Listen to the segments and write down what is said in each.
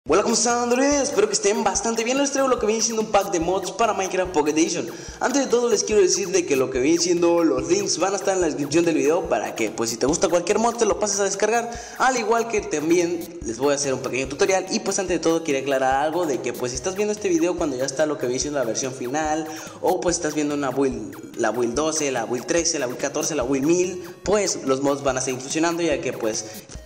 Hola, ¿cómo están, androides? Espero que estén bastante bien. Les traigo lo que viene siendo un pack de mods para Minecraft Pocket Edition. Antes de todo les quiero decir de que lo que viene siendo los links van a estar en la descripción del video, para que pues si te gusta cualquier mod te lo pases a descargar. Al igual que también les voy a hacer un pequeño tutorial. Y pues antes de todo quiero aclarar algo, de que pues si estás viendo este video cuando ya está lo que viene siendo la versión final, o pues estás viendo una build, la build 12, la build 13, la build 14, la build 1000, pues los mods van a seguir funcionando, ya que pues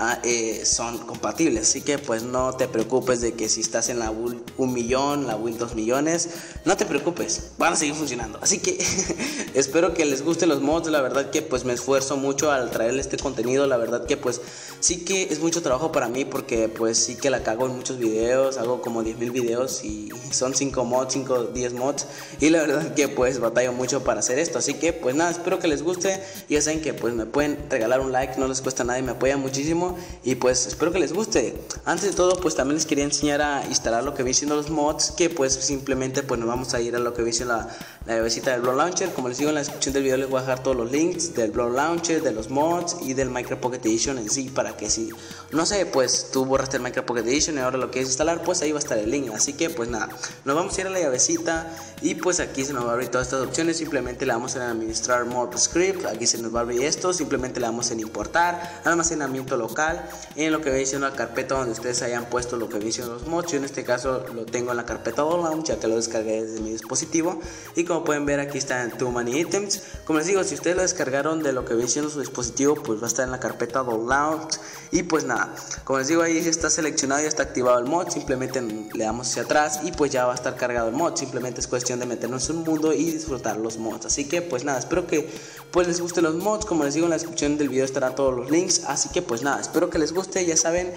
son compatibles. Así que pues no te preocupes de que si estás en la build 1 millón, la build 2 millones, no te preocupes, van a seguir funcionando. Así que espero que les gusten los mods. La verdad que pues me esfuerzo mucho al traerles este contenido. La verdad que pues sí que es mucho trabajo para mí, porque pues sí que la cago en muchos videos. Hago como 10,000 videos y son 5 mods, 5, 10 mods, y la verdad que pues batallo mucho para hacer esto. Así que pues nada, espero que les guste. Ya saben que pues me pueden regalar un like, no les cuesta nada y me apoyan muchísimo. Y pues espero que les guste. Antes de todo pues también les quería enseñar a instalar lo que viene siendo los mods, que pues simplemente pues nos vamos a ir a lo que viene siendo la llavecita del Block Launcher. Como les digo, en la descripción del video les voy a dejar todos los links del Block Launcher, de los mods y del Minecraft Pocket Edition en sí, para que si no sé, pues tú borraste el Minecraft Pocket Edition y ahora lo quieres instalar, pues ahí va a estar el link. Así que pues nada, nos vamos a ir a la llavecita y pues aquí se nos va a abrir todas estas opciones. Simplemente le damos en administrar mod script, aquí se nos va a abrir esto. Simplemente le damos en importar, almacenamiento local, en lo que viene siendo la carpeta donde ustedes hayan puesto lo que viene siendo los mods. Yo en este caso lo tengo en la carpeta Launch, ya que lo descargué desde mi dispositivo. Y como pueden ver, aquí está en Too Many Items. Como les digo, si ustedes lo descargaron de lo que viene siendo su dispositivo, pues va a estar en la carpeta Launch. Y pues nada, como les digo, ahí está seleccionado y está activado el mod. Simplemente le damos hacia atrás y pues ya va a estar cargado el mod. Simplemente es cuestión de meternos en un mundo y disfrutar los mods. Así que pues nada, espero que pues les gusten los mods. Como les digo, en la descripción del video estarán todos los links. Así que pues nada, espero que les guste. Ya saben,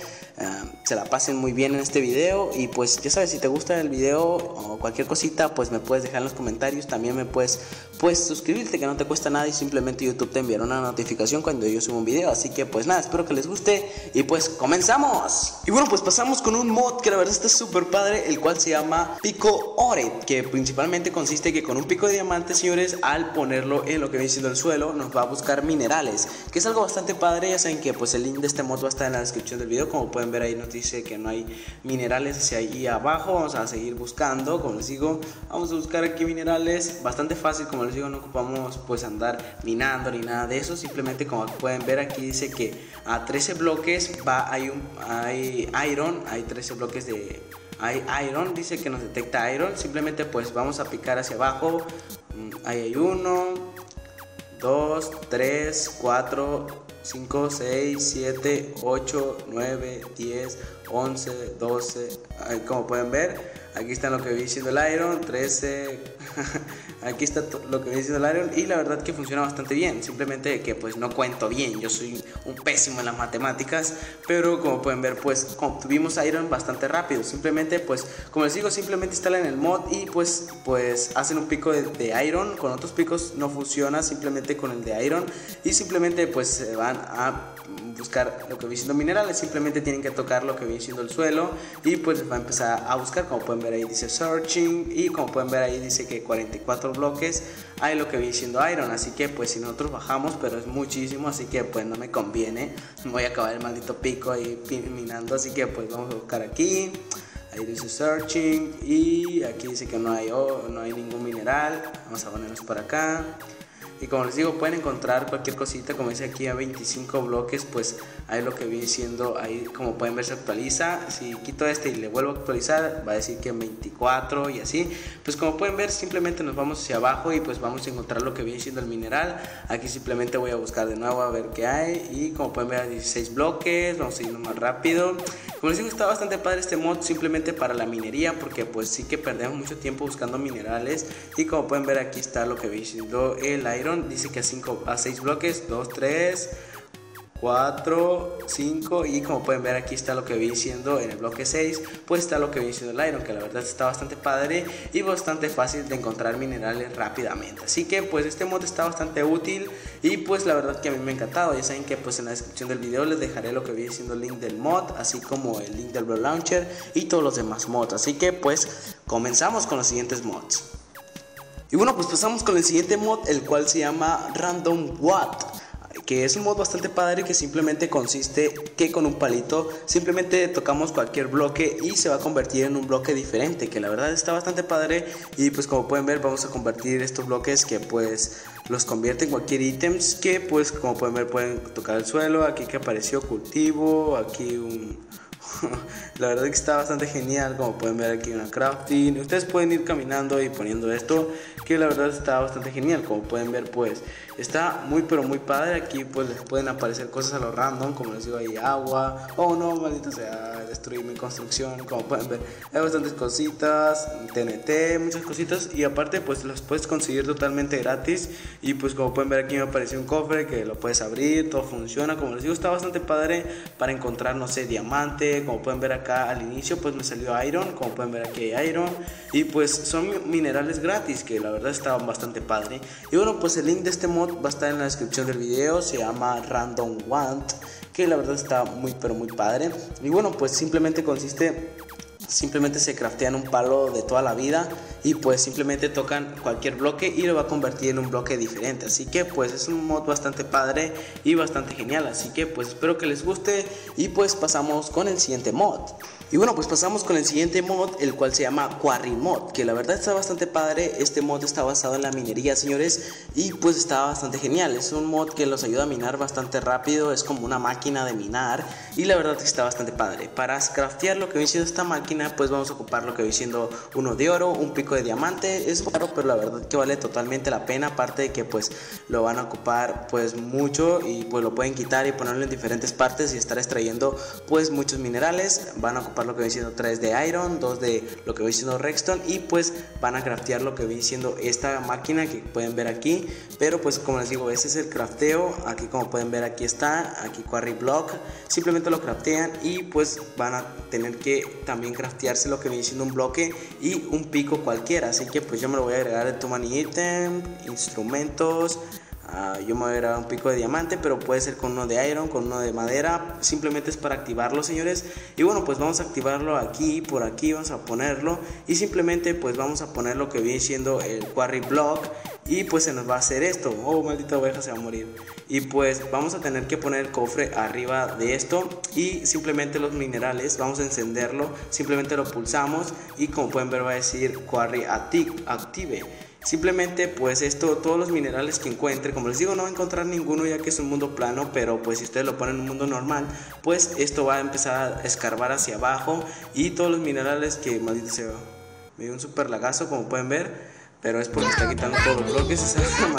se la pasen muy bien en este video. Y pues ya sabes, si te gusta el video o cualquier cosita, pues me puedes dejar en los comentarios. También me puedes suscribirte, que no te cuesta nada, y simplemente YouTube te enviará una notificación cuando yo subo un video. Así que pues nada, espero que les guste y pues comenzamos. Y bueno, pues pasamos con un mod que la verdad está súper padre, el cual se llama Pico Ore, que principalmente consiste que con un pico de diamante, señores, al ponerlo en lo que viene siendo el suelo, nos va a buscar minerales, que es algo bastante padre. Ya saben que pues el link de este mod va a estar en la descripción del video. Como pueden ver, ahí nos dice que no hay minerales hacia ahí abajo. Vamos a seguir buscando. Como les digo, vamos a buscar aquí minerales, bastante fácil. Como les digo, no ocupamos pues andar minando ni nada de eso. Simplemente, como pueden ver, aquí dice que a 13 bloques hay iron, hay 13 bloques de iron, dice que nos detecta iron. Simplemente pues vamos a picar hacia abajo. Ahí hay 1, 2, 3, 4, 5, 6, 7, 8, 9, 10, 11, 12. Como pueden ver, aquí está lo que viene siendo el iron, 13. Aquí está lo que viene siendo el iron, y la verdad que funciona bastante bien. Simplemente que pues no cuento bien, yo soy un pésimo en las matemáticas, pero como pueden ver pues obtuvimos iron bastante rápido. Simplemente pues, como les digo, simplemente instalan el mod y pues hacen un pico de iron. Con otros picos no funciona, simplemente con el de iron. Y simplemente pues se van a buscar lo que viene siendo minerales. Simplemente tienen que tocar lo que viene siendo el suelo y pues va a empezar a buscar. Como pueden ver, ahí dice searching, y como pueden ver, ahí dice que 44 bloques hay lo que viene siendo iron. Así que pues si nosotros bajamos, pero es muchísimo, así que pues no me conviene, voy a acabar el maldito pico ahí minando. Así que pues vamos a buscar aquí. Ahí dice searching y aquí dice que no hay ningún mineral. Vamos a ponernos por acá. Y como les digo, pueden encontrar cualquier cosita. Como dice aquí a 25 bloques, pues ahí lo que viene siendo, ahí como pueden ver se actualiza. Si quito este y le vuelvo a actualizar, va a decir que en 24 y así. Pues como pueden ver, simplemente nos vamos hacia abajo y pues vamos a encontrar lo que viene siendo el mineral. Aquí simplemente voy a buscar de nuevo a ver qué hay. Y como pueden ver, 16 bloques. Vamos a irnos más rápido. Como les digo, está bastante padre este mod, simplemente para la minería, porque pues sí que perdemos mucho tiempo buscando minerales. Y como pueden ver, aquí está lo que viene siendo el iron. Dice que a 6 bloques, 2, 3, 4, 5, y como pueden ver, aquí está lo que viene siendo en el bloque 6, pues está lo que viene siendo el iron, que la verdad está bastante padre y bastante fácil de encontrar minerales rápidamente. Así que pues este mod está bastante útil y pues la verdad que a mí me ha encantado. Ya saben que pues en la descripción del video les dejaré lo que viene siendo el link del mod, así como el link del Block Launcher y todos los demás mods. Así que pues comenzamos con los siguientes mods. Y bueno, pues pasamos con el siguiente mod, el cual se llama Random Watt. que es un mod bastante padre, que simplemente consiste que con un palito simplemente tocamos cualquier bloque y se va a convertir en un bloque diferente, que la verdad está bastante padre. Y pues como pueden ver, vamos a convertir estos bloques que pues los convierte en cualquier ítems, que pues como pueden ver pueden tocar el suelo. Aquí que apareció cultivo, aquí un la verdad que está bastante genial. Como pueden ver aquí una crafting, ustedes pueden ir caminando y poniendo esto, que la verdad está bastante genial. Como pueden ver pues está muy pero muy padre. Aquí pues les pueden aparecer cosas a lo random, como les digo, hay agua. Oh no, maldito sea, destruí mi construcción. Como pueden ver hay bastantes cositas, TNT, muchas cositas, y aparte pues los puedes conseguir totalmente gratis. Y pues como pueden ver aquí me apareció un cofre que lo puedes abrir, todo funciona. Como les digo, está bastante padre para encontrar, no sé, diamante. Como pueden ver acá al inicio pues me salió iron, como pueden ver aquí hay iron, y pues son minerales gratis, que la verdad está bastante padre. Y bueno, pues el link de este mod va a estar en la descripción del video, se llama Random Want, que la verdad está muy pero muy padre. Y bueno, pues simplemente se craftean un palo de toda la vida y pues simplemente tocan cualquier bloque y lo va a convertir en un bloque diferente. Así que pues es un mod bastante padre y bastante genial. Así que pues espero que les guste y pues pasamos con el siguiente mod. Y bueno, pues pasamos con el siguiente mod, el cual se llama Quarry Mod, que la verdad está bastante padre. Este mod está basado en la minería, señores, y pues está bastante genial. Es un mod que los ayuda a minar bastante rápido, es como una máquina de minar, y la verdad que está bastante padre. Para craftear lo que viene siendo esta máquina, pues vamos a ocupar lo que viene siendo uno de oro, un pico de diamante. Es caro, pero la verdad que vale totalmente la pena, aparte de que pues lo van a ocupar pues mucho, y pues lo pueden quitar y ponerlo en diferentes partes y estar extrayendo pues muchos minerales. Van a ocupar lo que viene siendo 3 de iron, 2 de lo que viene siendo redstone, y pues van a craftear lo que viene siendo esta máquina que pueden ver aquí. Pero pues como les digo, ese es el crafteo. Aquí como pueden ver, aquí está, aquí Quarry Block, simplemente lo craftean y pues van a tener que también craftearse lo que viene siendo un bloque y un pico cualquiera. Así que pues yo me lo voy a agregar en tu money item, instrumentos. Yo me voy a agregar un pico de diamante, pero puede ser con uno de iron, con uno de madera. Simplemente es para activarlo, señores. Y bueno, pues vamos a activarlo aquí, por aquí vamos a ponerlo, y simplemente pues vamos a poner lo que viene siendo el Quarry Block, y pues se nos va a hacer esto. Oh, maldita oveja, se va a morir. Y pues vamos a tener que poner el cofre arriba de esto, y simplemente los minerales vamos a encenderlo, simplemente lo pulsamos y como pueden ver va a decir Quarry Active. Simplemente pues esto, todos los minerales que encuentre, como les digo, no va a encontrar ninguno ya que es un mundo plano, pero pues si ustedes lo ponen en un mundo normal, pues esto va a empezar a escarbar hacia abajo, y todos los minerales que, maldito sea, me dio un super lagazo como pueden ver, pero es porque está quitando todos los bloques esa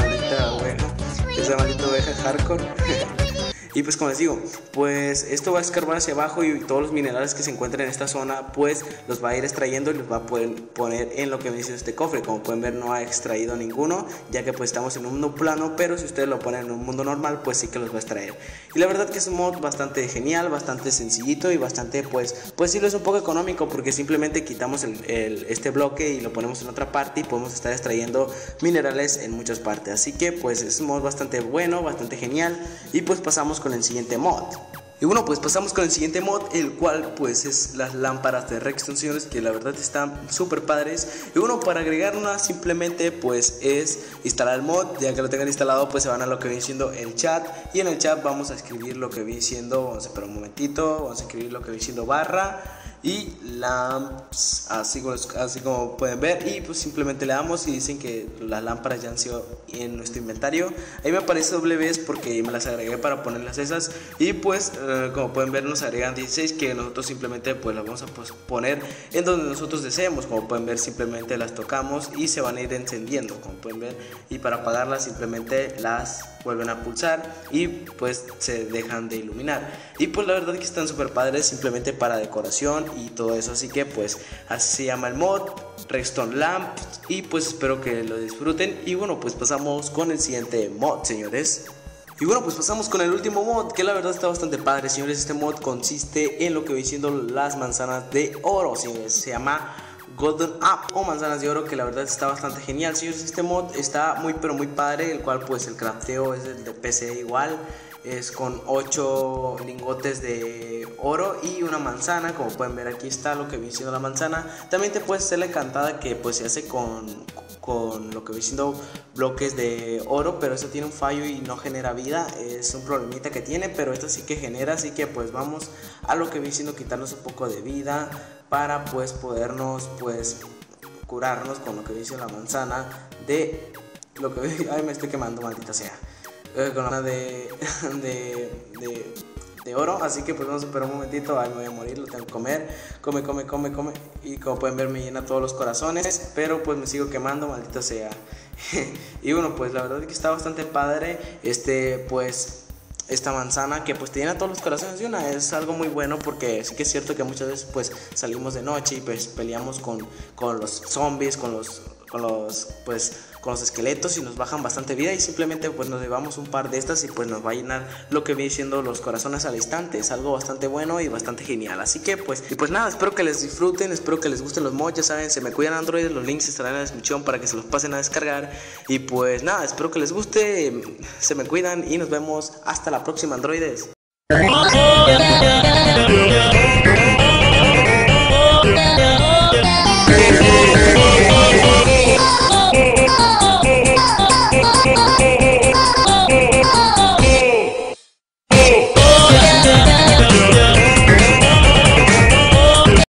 maldita oveja hardcore. Y pues como les digo, pues esto va a escarbar hacia abajo, y todos los minerales que se encuentren en esta zona pues los va a ir extrayendo y los va a poder poner en lo que me dice este cofre. Como pueden ver, no ha extraído ninguno ya que pues estamos en un mundo plano, pero si ustedes lo ponen en un mundo normal pues sí que los va a extraer. Y la verdad que es un mod bastante genial, bastante sencillito y bastante pues sí lo es un poco económico, porque simplemente quitamos este bloque y lo ponemos en otra parte y podemos estar extrayendo minerales en muchas partes. Así que pues es un mod bastante bueno, bastante genial. Y pues pasamos con el siguiente mod. Y bueno, pues pasamos con el siguiente mod, el cual pues es las lámparas de redstone, señores, que la verdad están súper padres. Y bueno, para agregar una simplemente pues es instalar el mod. Ya que lo tengan instalado pues se van a lo que viene siendo el chat, y en el chat vamos a escribir lo que viene siendo, vamos a esperar un momentito, vamos a escribir lo que viene siendo barra y lamps, así como pueden ver, y pues simplemente le damos y dicen que las lámparas ya han sido en nuestro inventario. Ahí me aparece doble vez porque me las agregué para ponerlas esas, y pues como pueden ver nos agregan 16 que nosotros simplemente pues las vamos a poner en donde nosotros deseemos. Como pueden ver, simplemente las tocamos y se van a ir encendiendo, como pueden ver, y para apagarlas simplemente las vuelven a pulsar y pues se dejan de iluminar. Y pues la verdad que están súper padres, simplemente para decoración y todo eso. Así que pues así se llama el mod, Redstone Lamp, y pues espero que lo disfruten. Y bueno, pues pasamos con el siguiente mod, señores. Y bueno, pues pasamos con el último mod, que la verdad está bastante padre, señores. Este mod consiste en lo que viene siendo las manzanas de oro, señores. Se llama Golden Up o manzanas de oro, que la verdad está bastante genial, señores. Este mod está muy pero muy padre, el cual pues el crafteo es el de PC igual. Es con 8 lingotes de oro y una manzana. Como pueden ver, aquí está lo que viene siendo la manzana. También te puedes hacer la encantada, que pues se hace con con lo que viene siendo bloques de oro, pero esto tiene un fallo y no genera vida, es un problemita que tiene, pero esto sí que genera, así que pues vamos a lo que viene siendo quitarnos un poco de vida para pues podernos pues curarnos con lo que dice la manzana de lo que ay, me estoy quemando, maldita sea, con la de oro, así que pues vamos a esperar un momentito. Ay, me voy a morir, lo tengo que comer, come, y como pueden ver me llena todos los corazones, pero pues me sigo quemando, maldita sea. Y bueno, pues la verdad es que está bastante padre pues esta manzana que pues te llena todos los corazones de una, es algo muy bueno, porque sí que es cierto que muchas veces pues salimos de noche y pues peleamos con los zombies, con los esqueletos, y nos bajan bastante vida, y simplemente pues nos llevamos un par de estas y pues nos va a llenar lo que viene siendo los corazones al instante. Es algo bastante bueno y bastante genial, así que pues nada, espero que les disfruten, espero que les gusten los mods, ya saben, se me cuidan Android, los links estarán en la descripción para que se los pasen a descargar, y pues nada, espero que les guste, se me cuidan y nos vemos hasta la próxima, androides.